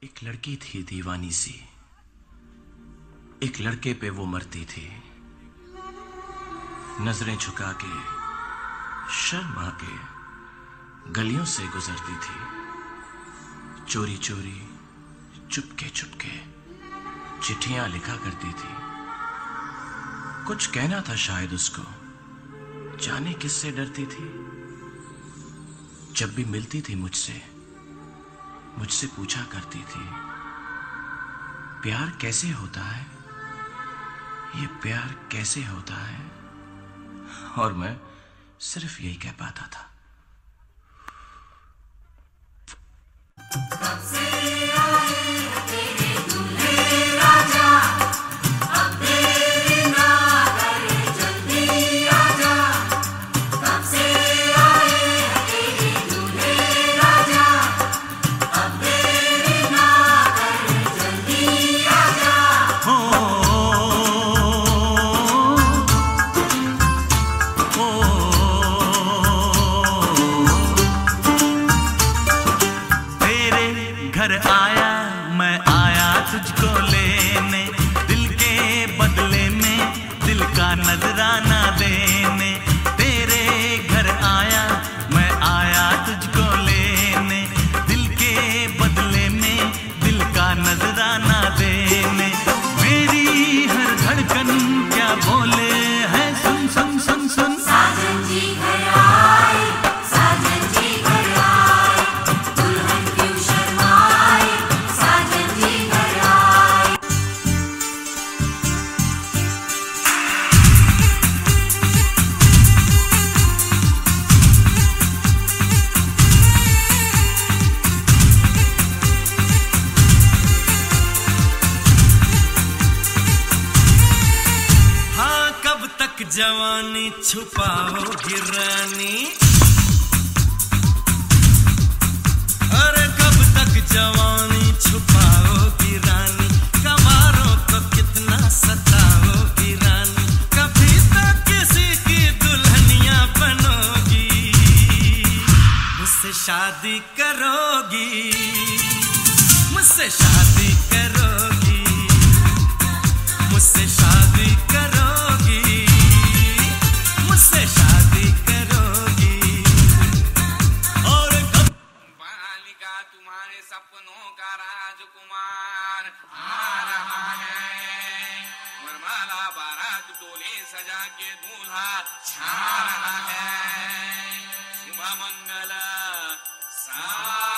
एक लड़की थी दीवानी सी, एक लड़के पे वो मरती थी। नजरें झुका के शर्मा के गलियों से गुजरती थी। चोरी चोरी चुपके चुपके चिट्ठियां लिखा करती थी। कुछ कहना था शायद उसको, जाने किससे डरती थी। जब भी मिलती थी मुझसे पूछा करती थी, प्यार कैसे होता है, ये प्यार कैसे होता है। और मैं सिर्फ यही कह पाता था। घर आया मैं आया तुझको लेने, दिल के बदले में दिल का नजराना देने। तेरे घर आया मैं आया तुझको लेने, दिल के बदले में दिल का नजराना देने। मेरी हर धड़कन क्या बोले है, सुन सुन सुन सुन। साजन जी घर आए, साजन जी घर आए, दुल्हन क्यों शर्माए, साजन जी घर आए। हाँ, कब तक जवानी छुपाओगी रानी, अरे कब तक जवानी छुपाओगी रानी। कमारों को कितना सताओगी रानी, कभी तो किसी की दुल्हनिया बनोगी। मुझसे शादी करोगी, मुझसे शादी करोगी, मुझसे शादी करोगी, मुझसे शादी करोगी। और कब बालिका तुम्हारे सपनों का राजकुमार आ रहा है। वरमाला बारात डोले सजा के दूल्हा छा रहा है। शुभ मंगल सावधान।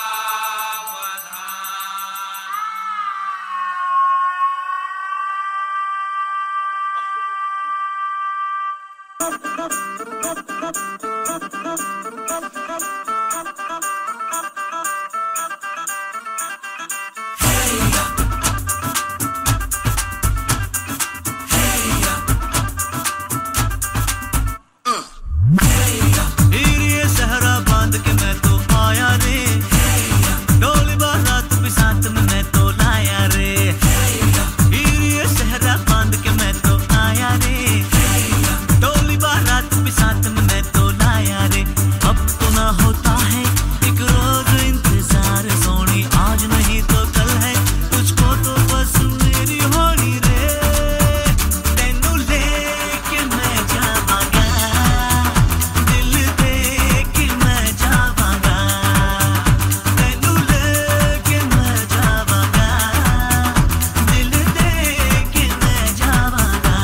ये सहरा बांध के मैं तो आया रे, डोली बारात भी साथ में मैं तो लाया रे। ये सहरा बांध के मैं तो आया रे, डोली बारात भी साथ में मैं तो लाया रे। अब तो ना होता है एक रोज इंतजार सोनी, आज नहीं तो कल है तुझको तो बस मेरी होनी रे। तेनू लेके मैं जावांगा, दिल दे के मैं जावांगा। तेनू लेके मैं जावांगा, दिल दे के मैं जावांगा।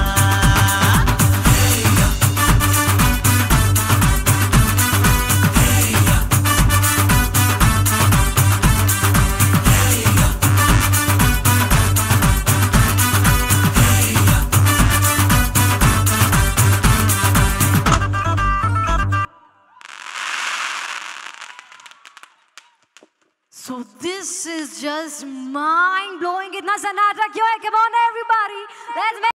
So this is just mind blowing. इतना सन्नाटा क्यों है? Come on everybody, let's make